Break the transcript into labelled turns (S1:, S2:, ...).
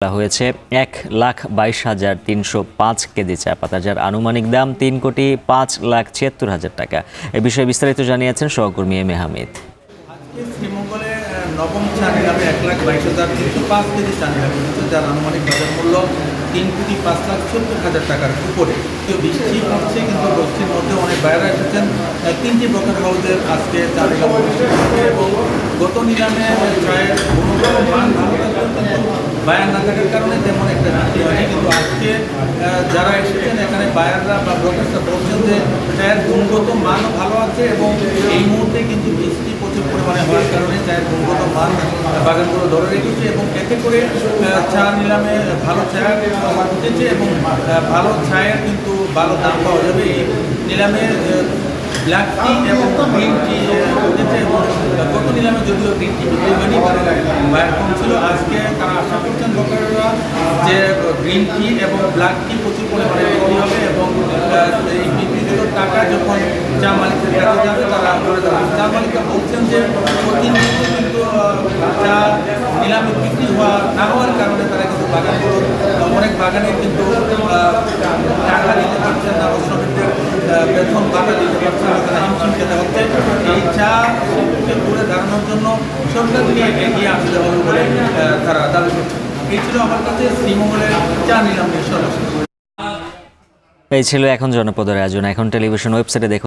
S1: পাতা হয়েছে 1,22,305 কেজি চা পাতা, যার আনুমানিক দাম 3,05,76,000 টাকা। এ বিষয়ে বিস্তারিত জানিয়েছেন সহকর্মী এম এ হামিদ।
S2: শ্রীমঙ্গলে নবম চা নিলামে 1,22,305 কেজি চা নিলাম হয়েছে, যার আনুমানিক বাজার মূল্য 3,05,70,000 টাকার উপরে। তো বৃষ্টি পড়ছে, কিন্তু বৃষ্টির মধ্যে অনেক বাইরে এসেছেন। 3টি ব্রোকার হাউসের আজকে চা নিলাম অনুষ্ঠিত হচ্ছে এবং গত নিলামে চায়ের গুণগত মান ভালো থাকলেও কিন্তু বায়ার না থাকার কারণে তেমন একটা বৃষ্টি হয়নি। কিন্তু আজকে যারা এসেছেন এখানে বায়াররা বা ব্রোকাররা বলছেন যে চায়ের গুণগত মানও ভালো আছে এবং এই মুহূর্তে কিন্তু বৃষ্টি প্রচুর পরিমাণে হওয়ার কারণে চায়ের গুণগত মান বাগানগুলো ধরে রেখেছে এবং এতে করে চা নিলামে ভালো চা উঠেছে এবং ভালো চায়ের কিন্তু ভালো দাম পাওয়া যাবে। এই নিলামে ব্ল্যাক টি এবং গ্রিন টি উঠেছে এবং গত নিলামে যদিও গ্রিন টি বিক্রি হয়নি, কারণ বায়ার কম ছিল। আজকে তারা আশা করছেন ব্রোকাররা যে গ্রিন টি এবং ব্ল্যাক টি প্রচুর পরিমাণে বিক্রি হবে এবং এই বিক্রিগুলো টাকা যখন চা মালিকের কাছে যাবে তারা করে দেবেন। চা মালিকরা বলছেন যে প্রতিনিয়ত কিন্তু চা নিলামে বিক্রি না হওয়ার কারণে তারা কিন্তু বাগানগুলো অনেক বাগানে কিন্তু টাকা দিতে পারছেন না, শ্রমিকদের বেতন ভাতা দিতে পারছেন না, তারা হিমশিম খেতে হচ্ছে। এই চা শিল্পকে ঘুরে দাঁড়ানোর জন্য সরকারকে এগিয়ে আসতে হবে বলে তারা দাবি করছেন। এই ছিল আমার কাছে শ্রীমঙ্গলের চা নিলামের সর্বশেষ।
S1: এই ছিল এখন জনপদের আয়োজন। এখন টেলিভিশন ওয়েবসাইটে দেখুন।